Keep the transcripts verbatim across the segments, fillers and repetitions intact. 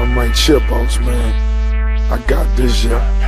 I'm my chip boss, man. I got this, yeah.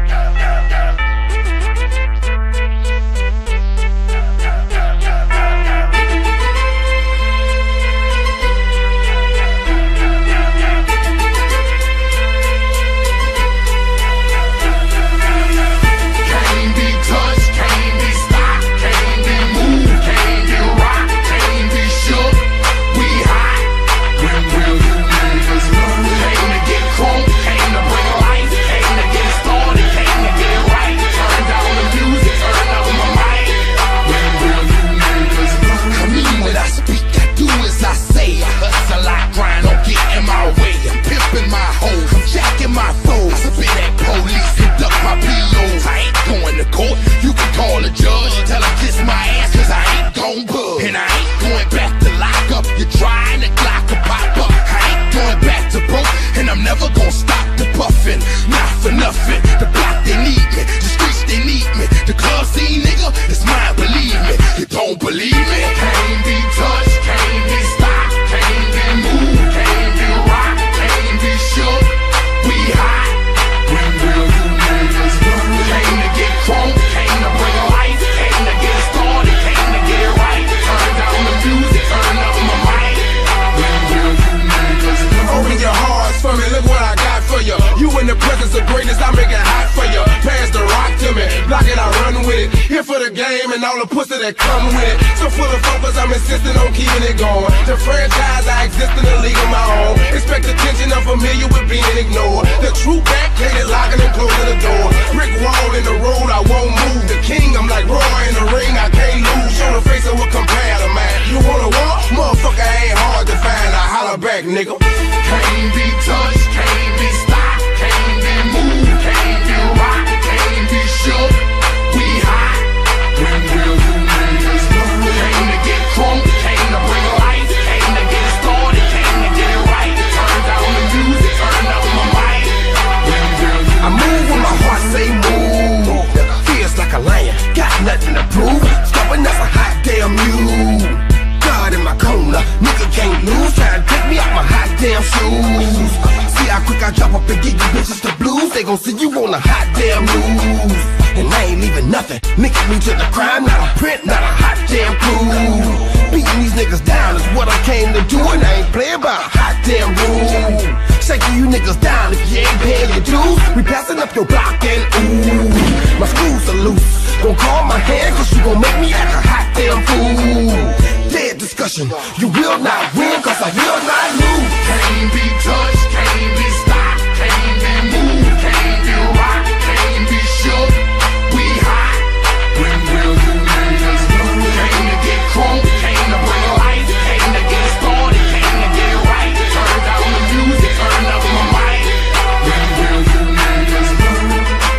And all the pussy that come with it. So full of focus, I'm insisting on keeping it going. The franchise, I exist in a league of my own. Expect attention, I'm familiar with being ignored. The true backhanded locking and closing the door. Brick wall in the road, I won't move. The king, I'm like Roy in the ring, I can't lose. Show the face of what compare to mine. You wanna walk? Motherfucker ain't hard to find. I holler back, nigga. Can't be touched, can't be stopped, can't be moved, can't be rocked, can't be shook. We hot. When will you niggas learn? Came to get crunk, came to bring life, came to get started, came to get it right. Turn down the music, turn up my mic. When will you I move when my heart say move. Feels like a lion, got nothing to prove. Stubborn as a hot damn mule. God in my corner, nigga can't lose. Trying to take me out my hot damn shoes. See how quick I drop up and give you bitches the blues. They gon' see you on the hot damn news. And I ain't leaving nothing, linking me to the crime. Not a print, not a hot damn clue. Beating these niggas down is what I came to do. And I ain't playing by a hot damn rule. Shaking you niggas down if you ain't paying your dues. We passing up your block and ooh, my screws are loose. Don't call my hand cause you gon' make me act a hot damn fool. Dead discussion, you will not win cause I will not lose. Can't be touched, can't be stopped, can't be moved, can't be rocked, can't be shook. We hot. When will you niggas learn? Came to get crunk, came to bring life, came to get started, came to get it right. Turn down the music, turn up my mic. When will you niggas learn?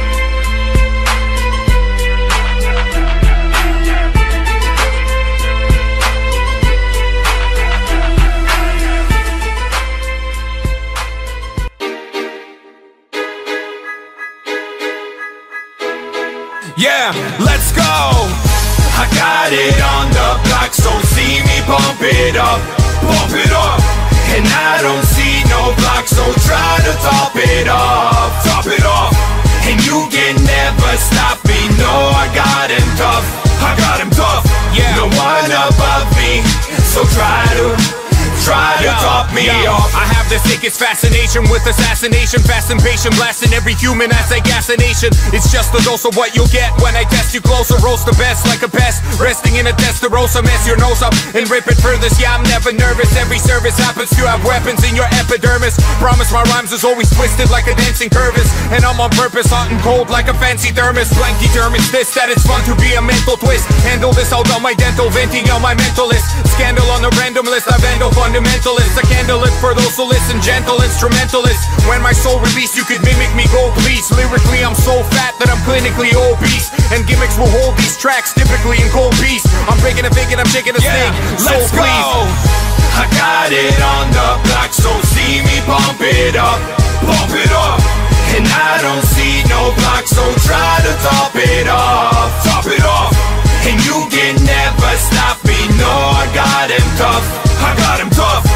Yeah, let's go. I got it on the block, so see me pump it up, pump it up. And I don't see no block, so try to top it off, top it off. And you can never stop me, no, I got him tough, I got him tough. Yeah, no one above me, so try to try to yo, top me yo. off. I have the sickest fascination with assassination, fast and patient, blasting every human as I gas a nation. It's just a dose of what you'll get when I test you closer. Roast the best like a pest, resting in a Testarossa. Mess your nose up and rip it furthest. Yeah, I'm never nervous. Every service happens to have weapons in your epidermis. Promise my rhymes is always twisted like a dancing curvis. And I'm on purpose, hot and cold like a fancy thermos. Blank determines this, that it's fun to be a mental twist. Handle this out on my dental, venting on my mentalist. Scandal on the random list, I vandal fundamentalist. A candle lit for those who listen, gentle instrumentalist. When my soul released, you could mimic me, go please. Lyrically, I'm so fat that I'm clinically obese. And gimmicks will hold these tracks, typically in cold peace. I'm breaking a fig and I'm shaking a yeah, snake, so let's please go. I got it on the block, so see me pump it up, pump it up. And I don't see no block, so try to top it off, top it off. And you can never stop me, no, I got him tough, I got him tough.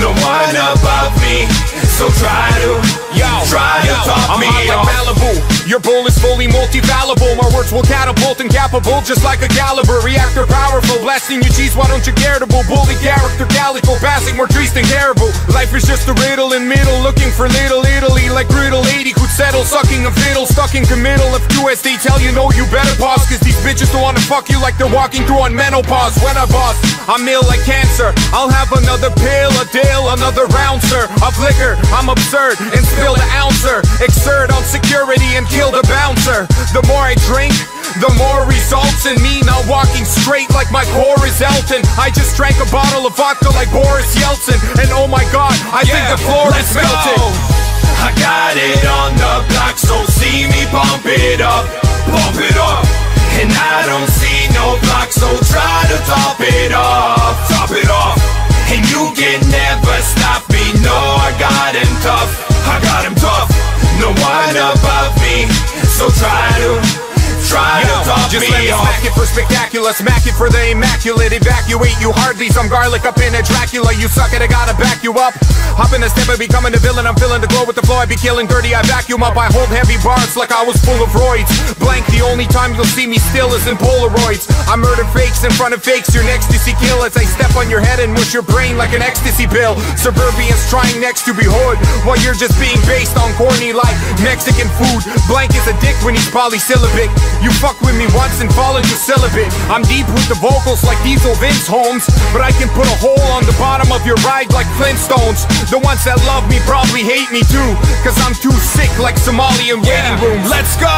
no one above me. So try to, yo, try to yo, talk I'm me hot like off. Malibu. Your bull is fully multi-fallible. My words will catapult and capable just like a caliber. Reactor powerful, blasting your cheese, why don't you care to bull? Bully character calico, passing more trees than caribou. Life is just a riddle in middle, looking for little Italy. Like griddle lady who'd settle, sucking a fiddle, stuck in committal. If Q S they tell you no, you better pause, cause these bitches don't wanna fuck you like they're walking through on menopause. When I boss, I'm ill like cancer. I'll have another pill, a deal, another ouncer of liquor. I'm absurd and spill the ouncer. Exert on security and kill the bouncer. The more I drink, the more results in me not walking straight like my core is Elton. I just drank a bottle of vodka like Boris Yeltsin, and oh my god, I yeah, think the floor is melting. I got it on the block, so see me pump it up, pump it up. And I don't see no block, so try to top it off, top it off. And you can never stop me, no, I got him tough, I got him tough. No one above me, so try to, try to talk just me let me off. smack it for spectacular, smack it for the immaculate. Evacuate you hardly, some garlic up in a Dracula. You suck it, I gotta back you up. Hop in a step and becoming a villain. I'm feeling the glow with the flow, I be killing dirty, I vacuum up. I hold heavy bars like I was full of roids. Blank, the only time you'll see me still is in Polaroids. I murder fakes in front of fakes, your next to see kill as I step on your head and mush your brain like an ecstasy pill. Suburbians trying next to be hood, while you're just being based on corny like Mexican food. Blank is a dick when he's polysyllabic. You fuck with me once and fall into celibate. I'm deep with the vocals like Diesel Vince Holmes, but I can put a hole on the bottom of your ride like Flintstones. The ones that love me probably hate me too, cause I'm too sick like Somalian waiting Yeah, rooms. let's go!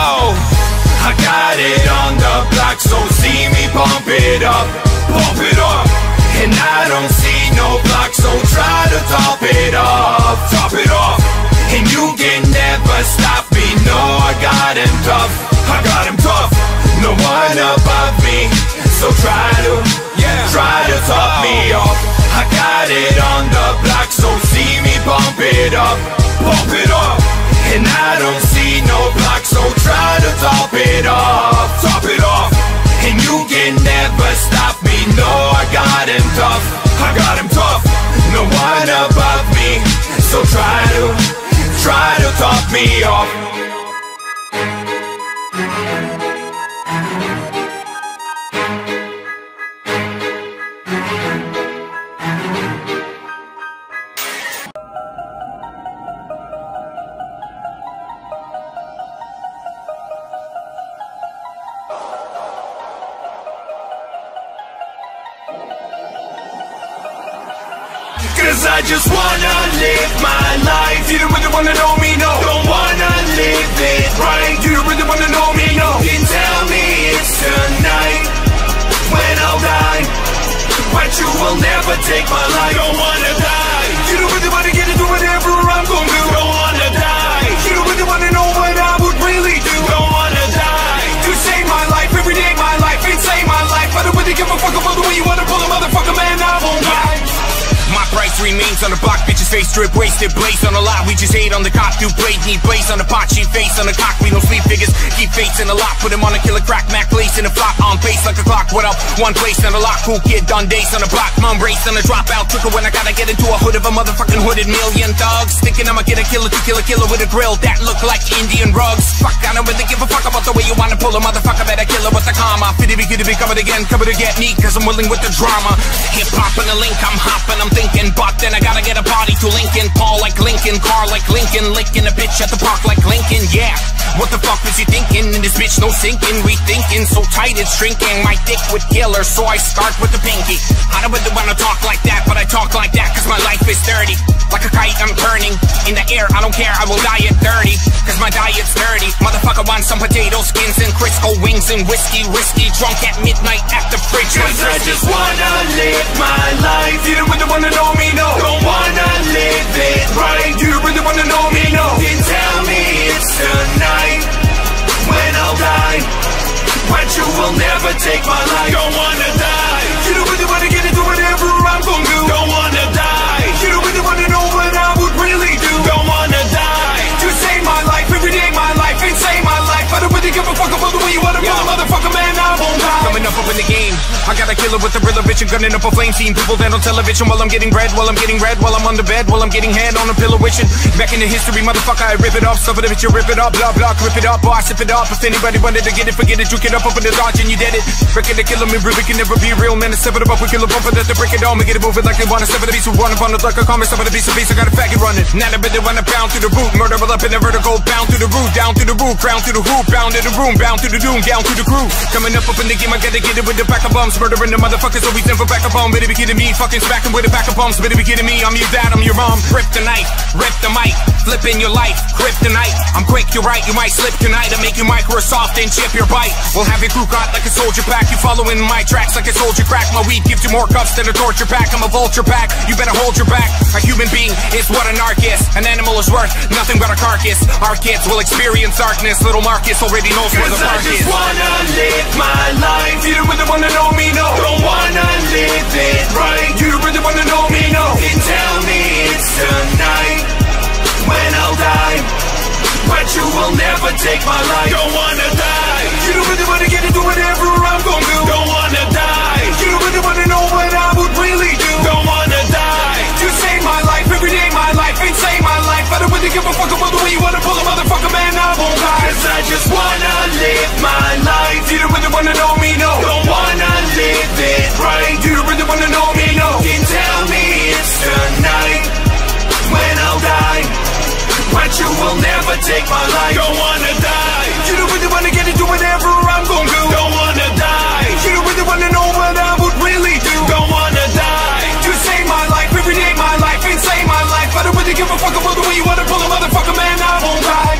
I got it on the block, so see me pump it up, pump it up. And I don't see no block, so try to top it off, top it off. And you can never stop me, no, I got him tough, I got him tough. No one above me, so try to, yeah, try to top me off. I got it on the block, so see me pump it up, pump it up. And I don't see no block, so try to top it off, top it off. And you can never stop me, no, I got him tough, I got him tough. No one above me, so try to, try to top me off. Cause I just wanna live my life. You don't really wanna know me, no. Don't wanna live it right. You don't really wanna know me, no. You tell me it's tonight when I'll die, but you will never take my life. Don't wanna die. You don't really wanna get into whatever I'm gonna do. Don't wanna die. You don't really wanna know what I would really do. Don't wanna die. To save my life, every day my life, ain't save my life. I don't really give a fuck about the way you wanna pull a motherfucker, man, I won't die. My price remains on the block, bitches face drip, wasted, blaze on the lot. We just hate on the cop, do blade, need blaze on the pot, she face on the cock. We don't sleep figures, keep fates in the lock. Put him on a killer crack, Mac lace in the flop. On pace like a clock, what up? One place on the lock, cool kid, done days on the block. Mom race on the dropout, took her when I gotta get into a hood of a motherfucking hooded million thugs. Thinking I'ma get a killer to kill a killer with a grill that look like Indian rugs. Fuck, I don't really give a fuck about the way you wanna pull a motherfucker, better kill her with the karma. Fitty be, kitty be, covered again, covered to get me, cause I'm willing with the drama. Hip hop and the link, I'm hopping, I'm thinking, but then I gotta get a body to Lincoln. Paul like Lincoln, car like Lincoln, licking a bitch at the park like Lincoln, yeah. What the fuck was you thinking? And this bitch no sinking, rethinking, so tight it's shrinking. My dick would kill her, so I start with the pinky. I don't really wanna talk like that, but I talk like that cause my life is dirty. Like a kite I'm turning, in the air I don't care, I will die at thirty, cause my diet's dirty. Motherfucker wants some potato skins and Crisco wings and whiskey, risky, drunk at midnight at the fridge. Cause I just wanna live my life. You don't really wanna know me, no. Don't wanna live it right. You don't really wanna know me, no. Then tell me it's tonight when I'll die, but you will never take my life. Don't wanna die. You don't really wanna get into whatever I'm gonna do. Don't wanna die. You don't really wanna know what I would really do. Don't wanna die. To save my life, every day my life, ain't save my life. I don't really give a fuck about the way you wanna pull a motherfucker, man, I won't die. Coming up up in the game, I got gotta kill it with the real vision, gunning up a flame scene. People that on television while I'm getting bread, while I'm getting red, while I'm on the bed, while I'm getting head on a pillow wishing. Back into history, motherfucker, I rip it off. Stuff it if you rip it up, blah blah, rip it up, or I sip it up. If anybody wanted to get it, forget it, juke it up, up in the dodge and you did it. Breaking the killer me, Ruby can never be real, man. Step it up, we kill a bumper that they break it all, make it move it like they wanna. Step it a beast, we run upon it like a comic, step it a piece of beast, I got a faggot running. Now the bit they wanna pound through the root, murder up in the vertical, bound to the root, down to the roof, crown to the hoop, bound to the room, bound to the doom, down to the crew. Coming up up in the game, I gotta get it with the back of bums, murdering the motherfuckers, always never back up on. Better be kidding me, fucking smacking with the back of bums, better be kidding me, I'm your dad, I'm your mom. Rip the knife, rip the mic, flipping your life, kryptonite. I'm quick, you're right, you might slip tonight. I make you Microsoft and chip your bite. We'll have your crew caught like a soldier pack. You following my tracks like a soldier crack. My weed gives you more cuffs than a torture pack. I'm a vulture pack, you better hold your back. A human being is what a narc is. An animal is worth nothing but a carcass. Our kids will experience darkness. Little Marcus already knows where the park is. I just wanna live my life. You don't really wanna know me, no. Don't wanna live it right. You don't really wanna know me, no. Then tell me it's tonight when I'll die, but you will never take my life. Don't wanna die. You don't really wanna get into whatever I'm gon' do. Don't wanna die. You don't really wanna know what I would really do. Don't wanna die. You save my life, every day my life, ain't save my life. I don't really give a fuck about the way you wanna pull a motherfucker, man, I won't die. Cause I just wanna live my life. You don't really wanna know me, no. Don't wanna live it right. You don't really wanna know me, no. Then tell me it's tonight when I'll die, but you will never take my life. Don't wanna die. You don't really wanna get into whatever I'm gon' do. Don't wanna die. You don't really wanna know what I would really do. Don't wanna die. You save my life, every day my life, ain't save my life. I don't really give a fuck about the way you wanna pull a motherfucker, man, I won't die.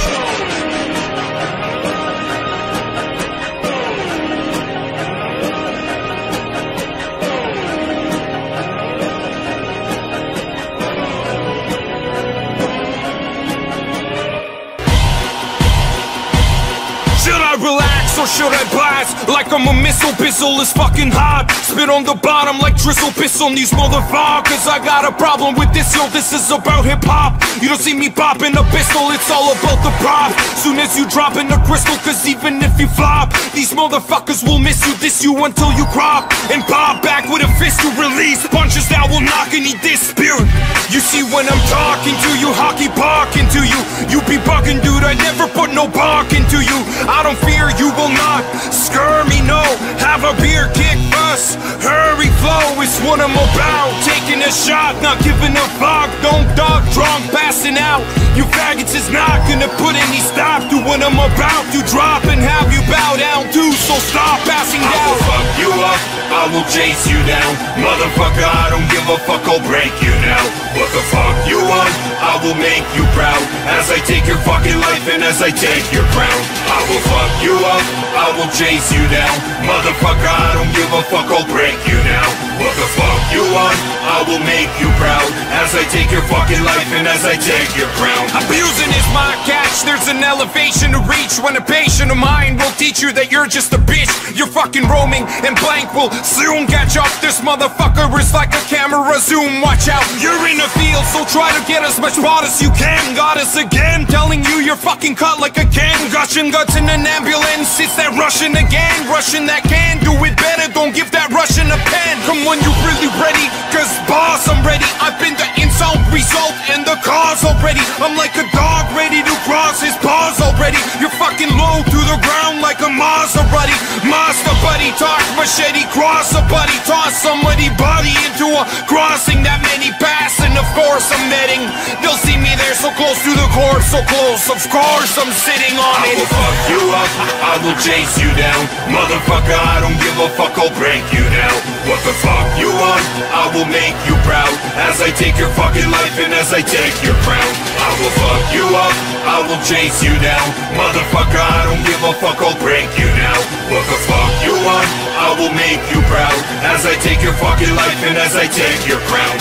Relax or should I blast? Like I'm a missile, pistol is fucking hot. Spit on the bottom like drizzle, piss on these motherfuckers. I got a problem with this, yo, this is about hip-hop. You don't see me popping a pistol, it's all about the prop. Soon as you drop in the crystal, cause even if you flop, these motherfuckers will miss you, diss you until you crop. And pop back with a fist to release punches that will knock any dispute. You see when I'm talking to you, hockey barking to you, you be bugging, dude, I never put no bark into you. I don't fear, you will not scare me, no. Have a beer, kick, bus, hurry, flow is what I'm about. Taking a shot, not giving a fuck. Don't dog, drunk, passing out. You faggots is not gonna put any stop to what I'm about to drop and have you bow down to. So stop passing down. I will fuck you up, I will chase you down. Motherfucker, I don't give a fuck, I'll break you now. What the fuck you want? I will make you proud as I take your fucking life and as I take your crown. I will fuck you up, I will chase you down. Motherfucker, I don't give a fuck, I'll break you now. What the fuck you want? I will make you proud as I take your fucking life and as I take your crown. Abusing is my catch, there's an elevation to reach when a patient of mine will teach you that you're just a bitch. You're fucking roaming and blank will soon catch up. This motherfucker is like a camera zoom, watch out. You're in the field, so try to get as much pot as you can. Got us again, telling you you're fucking cut like a can. Gushing guts in an ambulance, it's that Russian again. Russian that can do it better, don't give that Russian a pen. Come on, you really ready? Cause boss, I'm ready. I've been the insult, result, and the cause already. I'm like a dog ready to cross his paws already. You're fucking low to the ground like a Maserati. Master buddy, talk machete, cross a buddy. Toss somebody body into a crossing. That many pass, and of course I'm netting. They'll see me there so close to the corpse, so close, of course I'm sitting on it. I will fuck you up, I will chase you down. Motherfucker, I don't give a fuck, I'll break you now. What the fuck you want? I will make you proud as I take your fucking life and as I take your crown. I will fuck you up, I will chase you down. Motherfucker, I don't give a fuck, I'll break you now. What the fuck you want? I will make you proud as I take your fucking life and as I take your crown.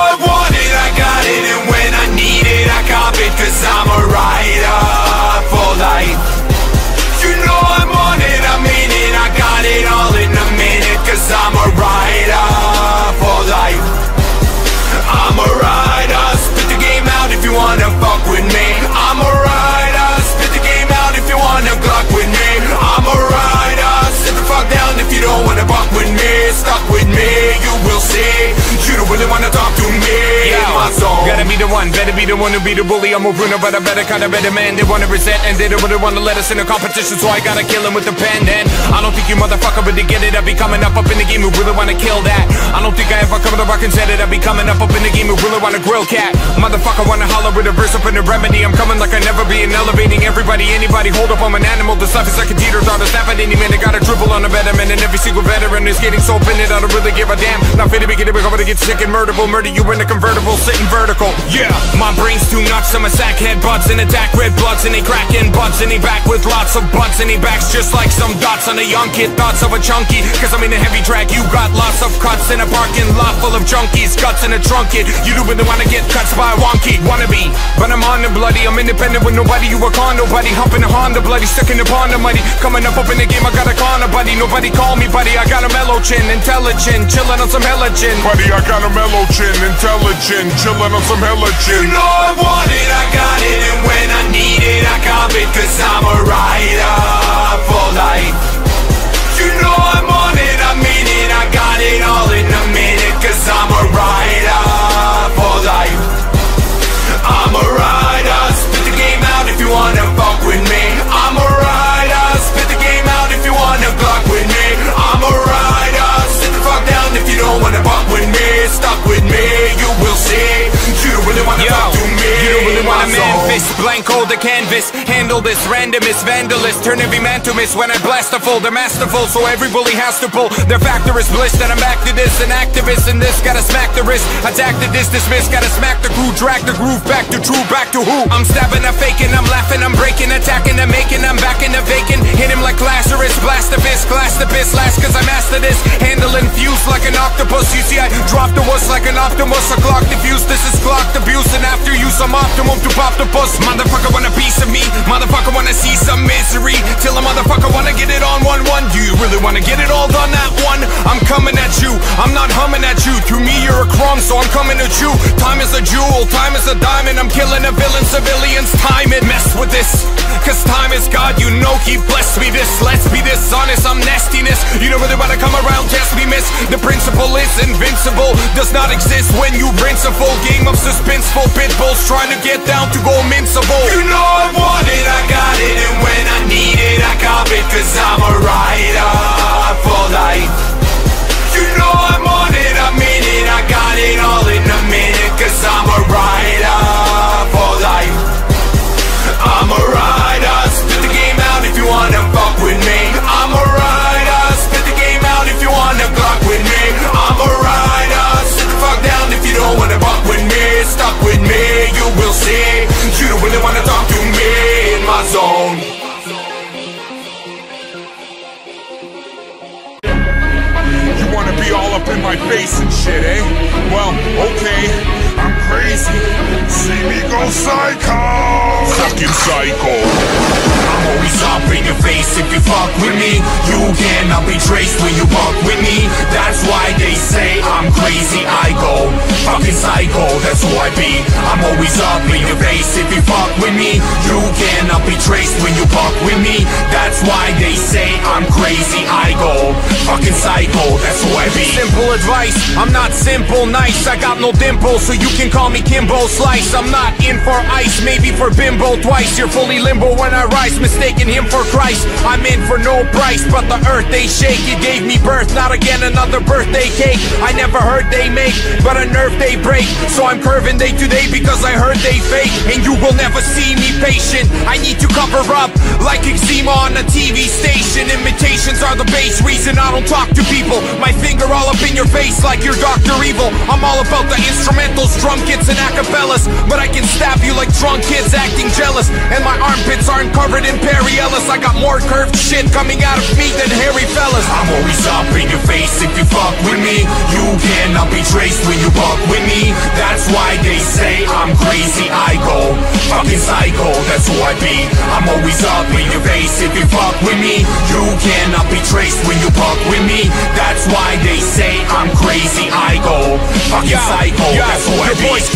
Cause I'm a rider for the one, better be the one who be the bully. I'm a Bruno, but I better kind of better man. They wanna resent and they don't really wanna let us in a competition, so I gotta kill him with the pen. And I don't think you motherfucker would get it. I be coming up up in the game who really wanna kill that. I don't think I ever come to the rock and said it. I be coming up up in the game who really wanna grill cat. Motherfucker wanna holler with a verse up in the remedy. I'm coming like I never be and elevating everybody, anybody. Hold up, I'm an animal. The stuff is like a teeter totter. Snap at any minute. Got a dribble on a betterman, and every single veteran is getting so offended. I don't really give a damn. Not fit to be kidding. We're going to get sick and murderable. Murder you in a convertible, sitting vertical. Yeah, my brain's too nuts. I'm a sack head butts and attack red bloods, and they cracking butts, and he back with lots of butts, and he backs just like some dots on a young kid. Thoughts of a chunky, cause I'm in a heavy track. You got lots of cuts in a parking lot full of junkies. Guts in a trunk kid. You do really wanna get cuts by a wonky wannabe, but I'm on the bloody. I'm independent with nobody. You work on nobody. Hopping a Honda bloody, stuck in the pond of money. Coming up up in the game, I got a corner buddy. Nobody call me buddy. I got a mellow chin, intelligent, chilling on some hella gin. Buddy, I got a mellow chin, intelligent, chilling on some hella gin. You know I want it, I got it, and when I need it, I cop it, cause I'm a rider for life. You know I'm on it, I mean it, I got it all in a minute, cause I'm a rider for life. I'm a rider, spit the game out if you wanna fuck with me. I'm a rider, spit the game out if you wanna fuck with me. I'm a rider, sit the fuck down if you don't wanna fuck with me. Stuck with me, you will see. You don't really wanna Yo, talk to me. you don't really wanna my man soul. fist, blank hold the canvas. Handle this, randomist, vandalist. Turn every man to miss when I blast a full. They're masterful, so every bully has to pull. Their factor is bliss, that I'm back to this. An activist in this, gotta smack the wrist. Attack the dis, dismiss, gotta smack the crew. Drag the groove, back to true, back to who? I'm stabbing, I'm faking, I'm laughing, I'm breaking. Attacking, I'm making, I'm back in the vacant. Hit him like Lazarus, blast the fist, glass the fist. Last cause I master this. Handling fuse like an octopus. You see I drop the wuss like an optimus. I clock the fuse, this is clocked abuse. And after you some optimum to pop the bus. Motherfucker want a piece of me, motherfucker wanna see some misery. Till a motherfucker wanna get it on one one. Do you really wanna get it all done at one? I'm coming at you, I'm not humming at you. To me you're a crumb, so I'm coming at you. Time is a jewel, time is a diamond. I'm killing a villain, civilians, time it. Mess with this, cause time is God, you know he blessed me this. Let's be this honest, I'm nastiness. You don't really wanna come around, test me miss. The principle is invincible, does not exist when you rinse a full game of suspenseful pit bulls trying to get down to go invincible. You know I want it, I got it, and when I need it, I cop it, cause I'm a rider for life. You know I'm on it, I mean it, I got it all in a minute, cause I'm a rider for life. I'm a rider, spit the game out if you wanna fuck with me. I'm a rider, spit the game out if you wanna clock with me. I'm a rider, sit the fuck down if you don't wanna fuck with me. Stuck with me, you will see. You don't really wanna talk to me in my zone. You wanna be all up in my face and shit, eh? Well, okay, I'm crazy. See me go psycho. Fucking psycho. I'm always up in your face if you fuck with me. You cannot be traced when you fuck with me. That's why they say I'm crazy, I go fucking psycho, that's who I be. I'm always up in your face if you fuck with me. You cannot be traced when you fuck with me. That's why they say I'm crazy, I go fucking psycho, that's who I be. Simple advice, I'm not simple nice. I got no dimples, so you can call me Kimbo Slice. I'm not in for ice, maybe for bimbo twice. You're fully limbo when I rise, mistaking him for Christ. I'm in for no price, but the earth they shake. It gave me birth, not again another birthday cake. I never heard they make, but a nerve they break. So I'm curving day to day because I heard they fake. And you will never see me patient. I need to cover up like eczema on a T V station. Imitations are the base reason I don't talk to people. My finger all up in your face like you're Doctor Evil. I'm all about the instrumentals, drum kits and acapellas, but I can stab you like drunk kids acting jealous. And my armpits aren't covered in Perry Ellis. I got more curved shit coming out of me than hairy fellas. I'm always up in your face if you fuck with me. You cannot be traced when you fuck with me. That's why they say I'm crazy, I go fucking psycho, that's who I be. I'm always up in your face if you fuck with me. You cannot be traced when you fuck with me. That's why they say I'm crazy, I go fucking Yo, psycho, yo, that's who I your be. boys can feel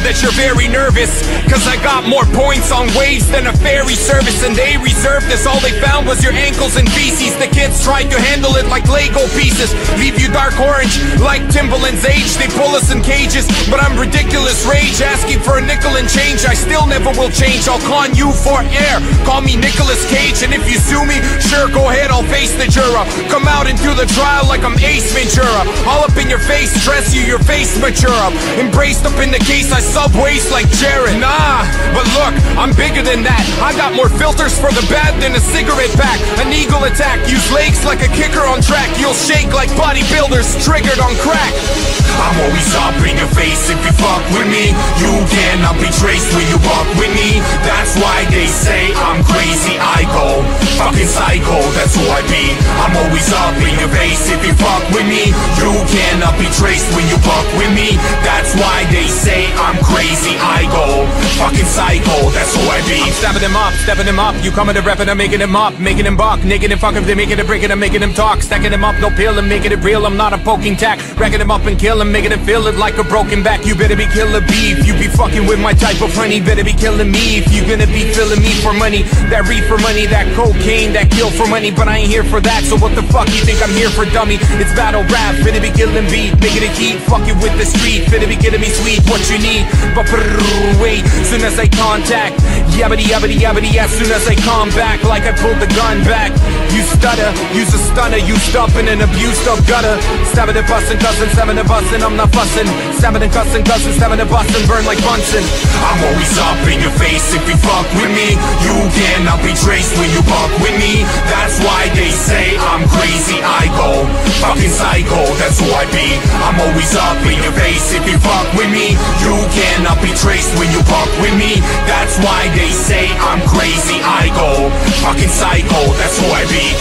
that you're very nervous, cause I got more points on waves than a ferry service. And they reserved this, all they found was your ankles and feces. The kids tried to handle it like Lego pieces, leave you dark orange like Timbaland's age. They pull us in cages, but I'm ridiculous rage, asking for a nickel and change. I still never will change, I'll con you for air, call me Nicolas Cage. And if you sue me, sure, go ahead, I'll face the juror. Come out and do the trial like I'm Ace Ventura. All up in your face, stress you, your face mature up. Embraced up in the case, I subways like Jared. Nah, but look, I'm bigger than that. I got more filters for the bad than a cigarette pack. An eagle attack, use legs like a kicker on track. You'll shake like bodybuilders triggered on crack. I'm always up in your face if you fuck with me. You cannot be traced when you walk with me. That's why they say I'm crazy, I go fucking psycho, that's who I be. I'm always up in your face if you fuck with me. You cannot be traced when you fuck with me. That's why they say I'm crazy, I go fucking psycho, that's who I be. I'm stepping him up, stepping him up. You coming to rep and I'm making him up, making him buck, naked and fuck him, they making it, breaking him, making him talk, stacking him up, no pill and making it real. I'm not a poking tack, wrecking him up and kill him, making it feel it like a broken back. You better be killer beef, you be fucking with my type of honey. Better be killing me if you gonna be filling me for money. That reef for money, that cocaine, that kill for money. But I ain't here for that, so what the fuck you think I'm here for, dummy? It's battle rap, finna be killing beat, making it heat, fucking with the street, finna be getting me sweet, what you need. But wait, soon as I contact, yabbity yabbity yabbity, as soon as I come back, like I pulled the gun back. You stutter, use a stunner, you stuffing and abused up gutter. Stabbing and bustin', cussin', stabbing and bustin', I'm not fussin'. Stabbing and cussin', cussin', stabbing and bustin', burn like Bunsen. I'm always up in your face if you fuck with me. You cannot be traced when you fuck with me. That's why they say I'm crazy, I go fucking psycho, that's who I be. I'm always up in your face if you fuck with me. You cannot be traced when you fuck with me. That's why they say I'm crazy, I go fucking psycho, that's who I be.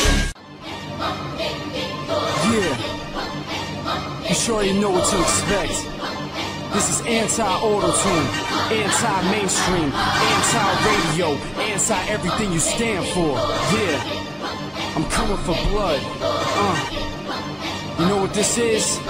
Yeah, you sure you know what to expect. This is anti-auto-tune, anti-mainstream, anti-radio, anti-everything you stand for. Yeah, I'm coming for blood. Uh, you know what this is?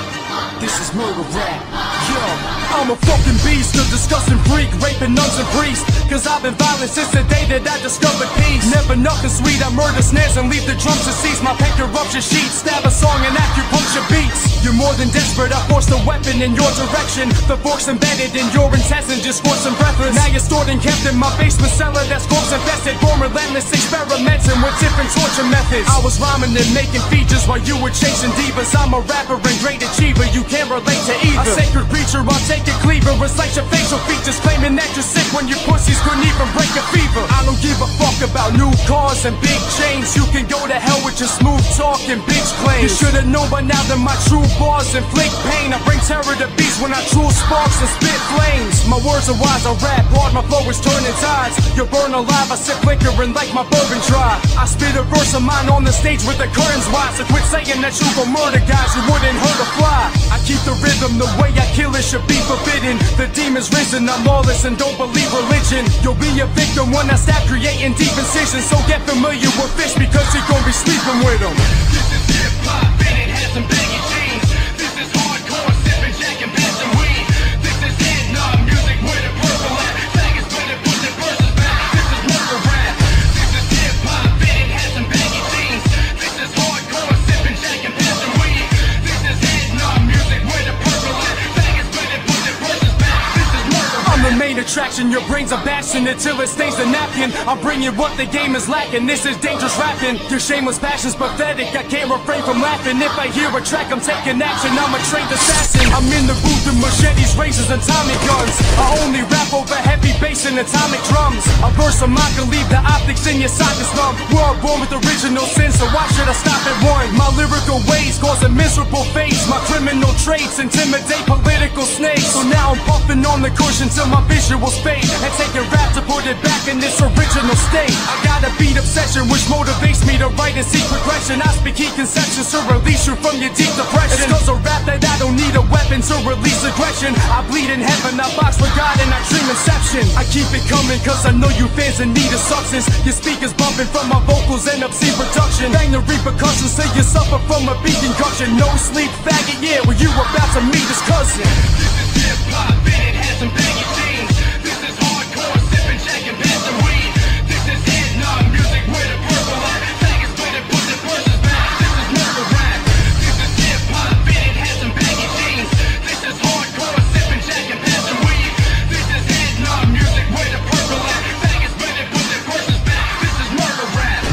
This is murder rap. Yo, I'm a fucking beast, a disgusting freak, raping nuns and priests. Cause I've been violent since the day that I discovered peace. Never nothing sweet, I murder snares and leave the drums to cease. My paint corruption sheets, stab a song and acupuncture beats. You're more than desperate, I forced a weapon in your direction. The fork's embedded in your intestines, just scorched and breathless. Now you're stored and kept in my basement cellar that's corpse infested. Born relentless, experimenting with different torture methods. I was rhyming and making features while you were chasing divas. I'm a rapper and great achiever, you can't relate to either. A sacred preacher, I'll take a cleaver, recite your facial features, claiming that you're sick when your pussies couldn't even break a fever. I don't give a fuck about new cars and big chains. You can go to hell with your smooth talk and bitch claims. You should've known by now that my true bars inflict pain. I bring terror to beats when I true sparks and spit flames. My words are wise, I rap hard, my flow is turning tides. You're burned alive, I sip liquor and like my bourbon dry. I spit a verse of mine on the stage with the curtains wide. So quit saying that you gon' murder guys, you wouldn't hurt a fly. I keep the rhythm, the way I kill it should be forbidden. The demon's risen, I'm lawless and don't believe religion. You'll be a victim when I stop creating deep incisions. So get familiar with fish because you're gon' be sleeping with them. This is hip-hop and it has some baggy jeans. This is hardcore, sipping Jack and passing weed. This is hip-hop music with a purple hat. Faggots put it, put the verses back. This is murder rap. This is hip-hop and it has some baggy jeans. This is hardcore, sipping Jack and passing weed. This is hip-hop music with a purple hat. Faggots put it, put the verses back. This is murder rap. I'm the main attraction, your brains are bashing it till it stains the napkin. I'm bringing what the game is lacking, this is dangerous rapping. Your shameless passion's pathetic, I can't refrain from laughing. If I hear a track, I'm taking action, I'm a trained assassin. I'm in the booth with machetes, razors, and Tommy guns. I only rap over heavy bass and atomic drums. A verse of mine can leave the optics in your sockets numb. We're all born with original sin, so why should I stop at one? My lyrical ways cause a miserable face. My criminal traits intimidate political snakes. So now I'm puffing on the cushion till my visuals fade, and taking rap to put it back in its original state. I got a beat obsession which motivates me to write and seek progression. I speak key conceptions to release you from your deep depression. It's cause of rap that I don't need a weapon to release aggression. I bleed in heaven, I box with God and I dream inception. I keep it coming cause I know you fans in need of substance. Your speakers bumping from my vocals and obscene production. Bang the repercussions, say you suffer from a beat concussion. No sleep, faggot, yeah, well you about to meet his cousin. This is hip-hop and it has some baggy jeans. This is hardcore, sipping, shaking, passing weed. This is head nod music with a purple eye. Faggots with it, push it, versus back. This is murder rap. This is hip hop, fitted, has some baggy jeans. This is hardcore, sipping, shaking, passing weed. This is head nod music with a purple eye. Faggots with it, push it, versus back. This is murder rap.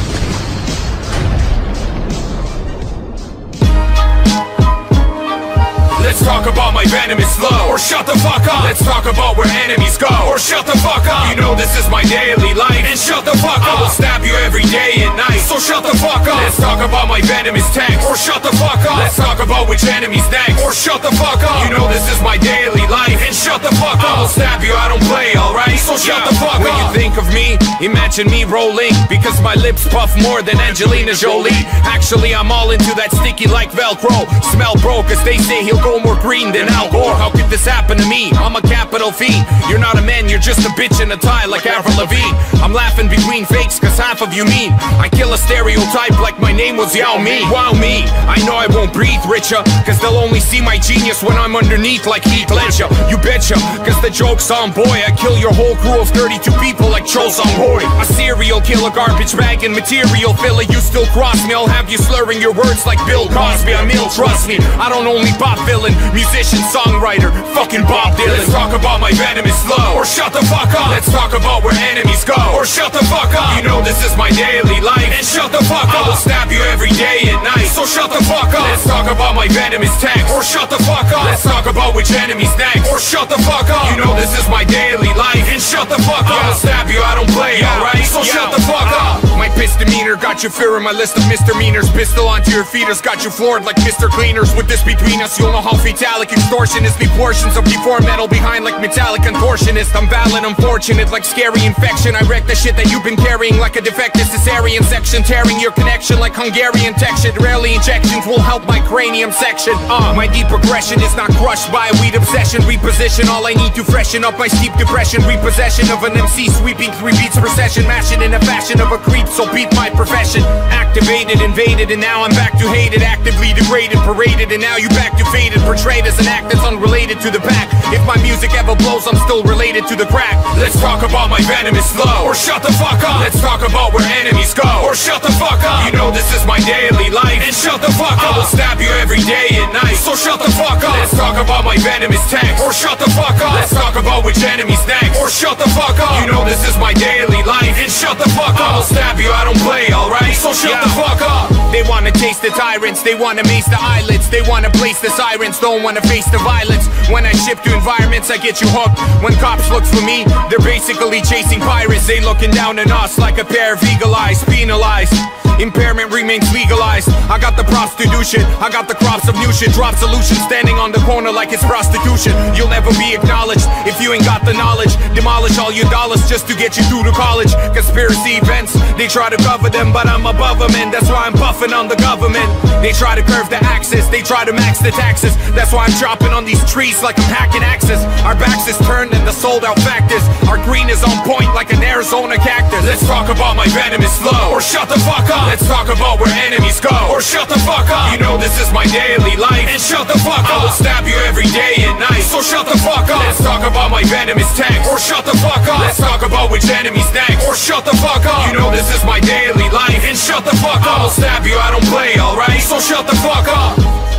Let's talk about my venomous flow, or shut the fuck up. Let's talk about where enemies go, or shut the fuck up. You know this is my daily life, and shut the fuck up. I will stab you every day and night, so shut the fuck up. Let's talk about my venomous text, or shut the fuck up. Let's talk about which enemy's next, or shut the fuck up. You know this is my daily life, and shut the fuck up. I will stab you, I don't play, alright? So shut the fuck up. When you think of me, imagine me rolling, because my lips puff more than Angelina Jolie. Actually, I'm all into that sticky like Velcro. Smell bro, cause they say he'll go more green than Al Gore. How could this happen to me? I'm a capital fiend. You're not a man, you're just a bitch in a tie like Avril Lavigne. I'm laughing between fakes cause half of you mean I kill a stereotype like my name was Yao Ming. Wow me, I know I won't breathe richer, cause they'll only see my genius when I'm underneath like Heath Ledger. You betcha, cause the joke's on boy. I kill your whole crew of thirty-two people like Cho Sung Hoi. A serial killer, garbage bag and material filler. You still cross me, I'll have you slurring your words like Bill Cosby. I'm ill, trust me, I don't only pop villain, musician, songwriter, fucking Bob Dylan. Let's talk about my venomous flow, or shut the fuck up. Let's talk about where enemies go, or shut the fuck up. You know this is my daily life, and shut the fuck up. I will stab you every day and night, so shut the fuck up. Let's talk about my venomous text, or shut the fuck up. Let's talk about which enemy's next, or shut the fuck up. You know this is my daily life, and shut the fuck up. I will stab you, I don't play, alright? So shut the fuck up. My piss demeanor got you fearing my list of misdemeanors. Pistol onto your feeders got you floored like Mister Cleaners. With this between us, you'll know how fatalic extortionist. Be portions of deformed metal behind like metallic contortionist. I'm valid, unfortunate like scary infection. I wreck the shit that you've been carrying like a defective cesarean section. Tearing your connection like Hungarian texture. Rarely injections will help my cranium section. Uh, my deep progression is not crushed by a weed obsession. Reposition all I need to freshen up my steep depression. Repossession of an M C sweeping three beats per session. Mashing in a fashion of a creep, so beat my profession. Activated, invaded, and now I'm back to hated. Actively degraded, paraded, and now you back to faded. Portrayed as an act that's unrelated to the pack. If my music ever blows, I'm still related to the crack. Let's talk about my venomous flow, or shut the fuck up. Let's talk about where enemies go, or shut the fuck up. You know this is my daily life, and shut the fuck up. I will stab you every day and night, so shut the fuck up. Let's talk about my venomous text, or shut the fuck up. Let's talk about which enemy's next, or shut the fuck up. You know this is my daily life, and shut the fuck up. I will stab you, I don't play, alright? So shut yeah. the fuck up. They wanna taste the tyrants, they wanna mace the eyelids. They wanna place the sirens, don't wanna face the violence. When I ship to environments, I get you hooked. When cops look for me, they're basically chasing pirates. They looking down on us like a pair of eagle eyes, penalized. Impairment remains legalized. I got the prostitution, I got the crops of new shit. Drop solution, standing on the corner like it's prostitution. You'll never be acknowledged if you ain't got the knowledge. Demolish all your dollars just to get you through to college. Conspiracy events, they try to cover them, but I'm above them, and that's why I'm puffing on the government. They try to curve the axis, they try to max the taxes. That's why I'm chopping on these trees like I'm hacking axes. Our backs is turned and the sold out fact is our green is on point like an Arizona cactus. Let's talk about my venomous flow, or shut the fuck up. Let's talk about where enemies go, or shut the fuck up. You know this is my daily life, and shut the fuck up. I will stab you every day and night, so shut the fuck up. Let's talk about my venomous text, or shut the fuck up. Let's talk about which enemy's next, or shut the fuck up. You know this is my daily life, and shut the fuck up. I will stab you, I don't play, alright? So shut the fuck up.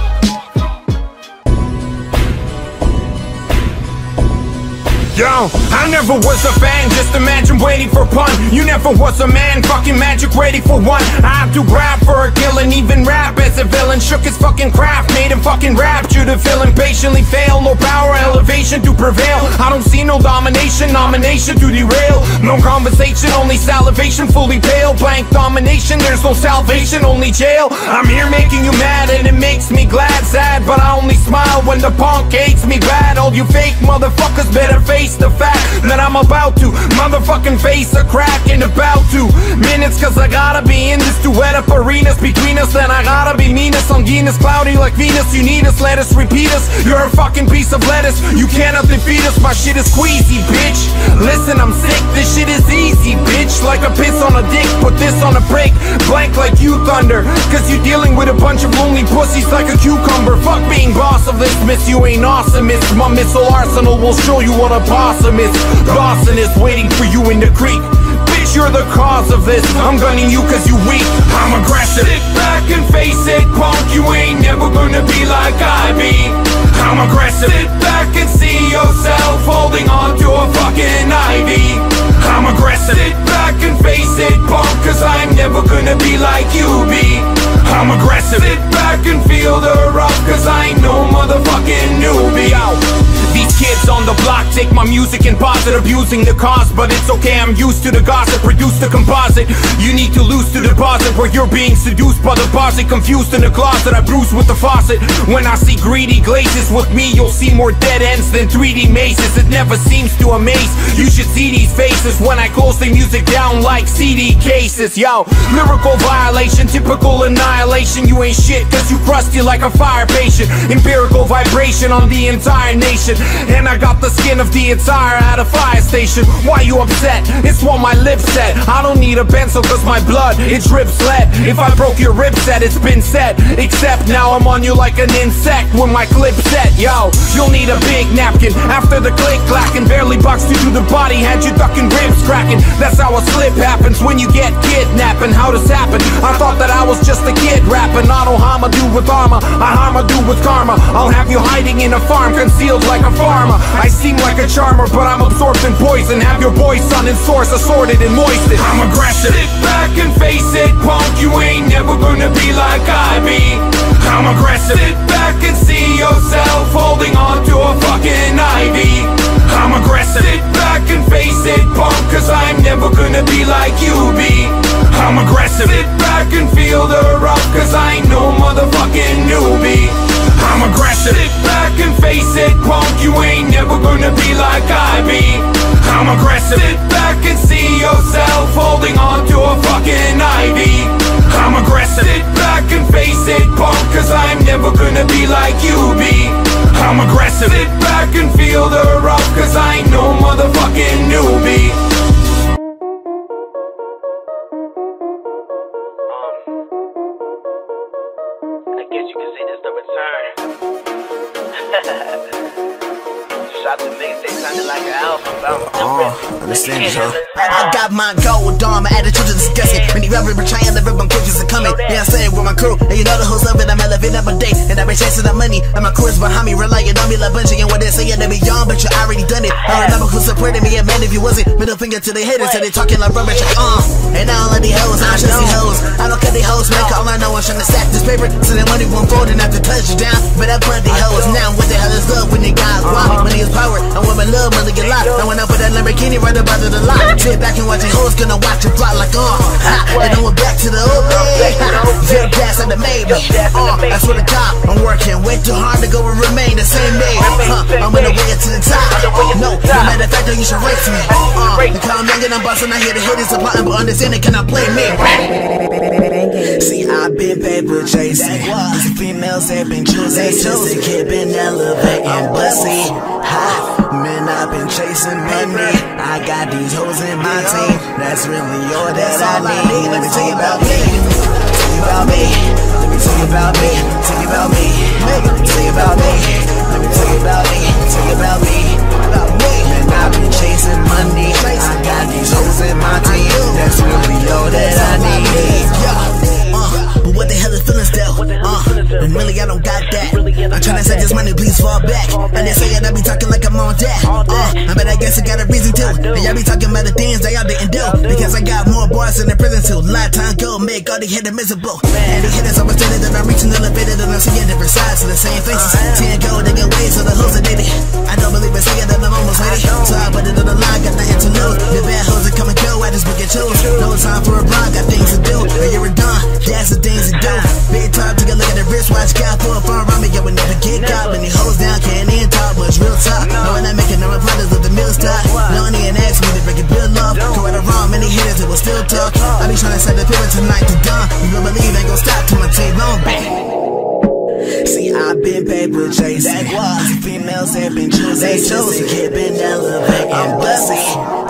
Yo, I never was a fan, just imagine waiting for pun. You never was a man, fucking magic ready for one. I have to grab for a kill and even rap as a villain. Shook his fucking craft, made him fucking rap. You to feel impatiently fail, no power, elevation to prevail. I don't see no domination, nomination to derail. No conversation, only salivation, fully pale. Blank domination, there's no salvation, only jail. I'm here making you mad and it makes me glad, sad, but I only smile when the punk hates me bad. All you fake motherfuckers better face face the fact that I'm about to motherfucking face a crack and about to minutes, cause I gotta be in this to wet up arenas between us. Then I gotta be meanest on Venus, cloudy like Venus. You need us, let us repeat us. You're a fucking piece of lettuce, you cannot defeat us. My shit is queasy, bitch. Listen, I'm sick, this shit is easy, bitch. Like a piss on a dick, put this on a break. Blank like you thunder, cause you dealing with a bunch of lonely pussies like a cucumber. Fuck being boss of this, miss, you ain't awesome, miss. My missile arsenal will show you what a possum is. Dawson is waiting for you in the creek. Bitch, you're the cause of this. I'm gunning you cause you weak. I'm aggressive. Sit back and face it, punk. You ain't never gonna be like I be. I'm aggressive. Sit back and see yourself holding on to a fucking ivy. I'm aggressive. Sit back and face it, punk, cause I'm never gonna be like you be. I'm aggressive. Sit back and feel the rough, cause I ain't no motherfucking newbie. Out. These kids on the block take my music and pause it, abusing the cause, but it's okay, I'm used to the gossip. Produce the composite, you need to lose to deposit, where you're being seduced by the posse. Confused in the closet, I bruise with the faucet. When I see greedy glazes with me, you'll see more dead ends than three D mazes. It never seems to amaze, you should see these faces when I close the music down like C D cases. Yo, lyrical violation, typical annihilation. You ain't shit cause you crusty like a fire patient. Empirical vibration on the entire nation, and I got the skin of the entire at a fire station. Why you upset? It's what my lips said. I don't need a pencil cause my blood, it drips lead. If I broke your rib set, it's been said. Except now I'm on you like an insect with my clip set. Yo, you'll need a big napkin after the click clacking. Barely boxed you through the body, had you ducking, ribs cracking. That's how a slip happens when you get kidnapped. And how this happened? I thought that I was just a kid rapping. I don't harm a dude with armor, I harm a dude with karma. I'll have you hiding in a farm, concealed like a farmer. I seem like a charmer, but I'm absorbed in poison. Have your boy son and source assorted and moisted. I'm aggressive. Sit back and face it, punk. You ain't never gonna be like I be. I'm aggressive. Sit back and see yourself holding on to a fucking ivy. I'm aggressive. Sit back and face it, punk, cause I'm never gonna be like you be. I'm aggressive. Sit back and feel the rough, cause I ain't no motherfucking newbie. I'm aggressive. Sit back and face it, punk. You ain't never gonna be like I be. I'm aggressive. Sit back and see yourself holding on to a fucking ivy. I'm aggressive. Sit back and face it, punk, cause I'm never gonna be like you be. I'm aggressive. Sit back and feel the rough, cause I ain't no motherfucking newbie. I guess you can say this the return. Shot the mixtape sounded like an album. Uh, understand this, huh? I got my gold on, my attitude is disgusting. Many rappers betraying the ribbon coaches are coming. Yeah, I'm staying with my crew, and you know the whole love it. I'm elevating up a day, and I've been chasing the money. And my crew is behind me, relying on me like Bungie. And what they saying, they be young, but you already done it. I remember who supported me, and man, if you wasn't, middle finger to the haters, so they talking like rubbish. Like, uh, and I don't let these hoes, I don't see hoes. I don't cut these hoes, man, all I know is trying to stack this paper, so that money won't fold and have to touch you down. But I put these hoes now. What the hell is love when they got wild? Money is power, and women love money get locked. I went up with that Lamborghini right up out of the lot. Sit back and watch it, hoes gonna watch it fly like, uh, ha. And then we're back to the old way. Your gas had to made me. Uh, that's what I got. I'm working way too hard to go and remain the same way. Huh, I'm on the way to the top. No, no matter of fact, you should race me. Uh, they call me young and I'm busting. I hear the hit is a button, but understand it cannot play me. See, I've been paper chasing. These females have been choosing. Since the kid been elevating, but see, ha. Man, I've been chasing money. I got these hoes in my team. That's really all that I need. Let me tell you about me. Tell you about me. Let me tell you about me. Tell you about me. Tell you about me. Let me tell you about me. Tell you about me. Man, I've been chasing money. I got these hoes in my team. That's really all that I need. Yeah. Uh, but what the hell is feeling still? Uh, and really I don't got that. I'm tryna say this money, please fall back. And they say that I be talking like I'm on that. Uh, but I guess I got a reason to. And y'all be talking about the things that y'all didn't do. Because I got more bars in the prison too. Lifetime go make all the hitters miserable. And the hitters always telling that I'm reaching elevated and I'm seeing different sides of the same faces. Ten go, they get ways so the hallucinated. I don't believe it's saying that I'm almost ready. So I put it on the line, got nothing to lose. The bad hoes that come and go, I just pick and choose. No time for a blog, got things to do. When you're done, that's the things to do. Big time, take a look at the wristwatch, got for a fun around me, yo, we never get caught. Many hoes down, can't even talk much real talk. Knowing I'm making no brothers of the mill stuff. hitters, it will still talk. I be trying to set the pivot tonight to dawn. You don't believe ain't gon' stop till my tape on back. See, I've been paper chasing. That was females have been choosing. They choosing, keeping elevating. I'm buzzing.